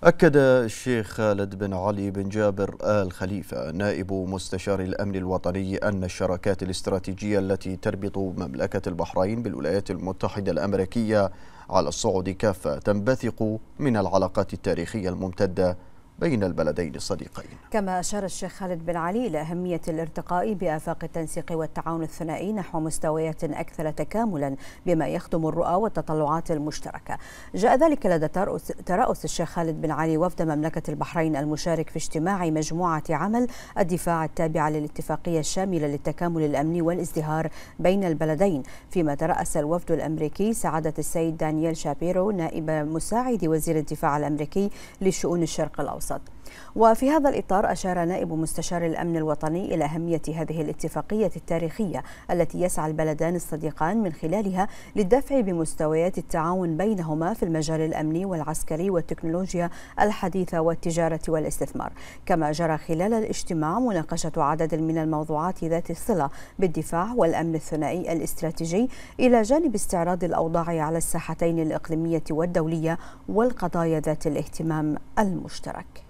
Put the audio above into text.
أكد الشيخ خالد بن علي بن جابر آل خليفة نائب مستشار الأمن الوطني أن الشراكات الاستراتيجية التي تربط مملكة البحرين بالولايات المتحدة الأمريكية على الصعد كافة تنبثق من العلاقات التاريخية الممتدة بين البلدين الصديقين. كما أشار الشيخ خالد بن علي إلى أهمية الارتقاء بآفاق التنسيق والتعاون الثنائي نحو مستويات أكثر تكاملا بما يخدم الرؤى والتطلعات المشتركة. جاء ذلك لدى ترأس الشيخ خالد بن علي وفد مملكة البحرين المشارك في اجتماع مجموعة عمل الدفاع التابعة للاتفاقية الشاملة للتكامل الأمني والازدهار بين البلدين، فيما ترأس الوفد الأمريكي سعادة السيد دانييل شابيرو نائب مساعد وزير الدفاع الأمريكي لشؤون الشرق الأوسط. وفي هذا الإطار أشار نائب مستشار الأمن الوطني إلى أهمية هذه الاتفاقية التاريخية التي يسعى البلدان الصديقان من خلالها للدفع بمستويات التعاون بينهما في المجال الأمني والعسكري والتكنولوجيا الحديثة والتجارة والاستثمار. كما جرى خلال الاجتماع مناقشة عدد من الموضوعات ذات الصلة بالدفاع والأمن الثنائي الاستراتيجي، إلى جانب استعراض الأوضاع على الساحتين الإقليمية والدولية والقضايا ذات الاهتمام المشترك.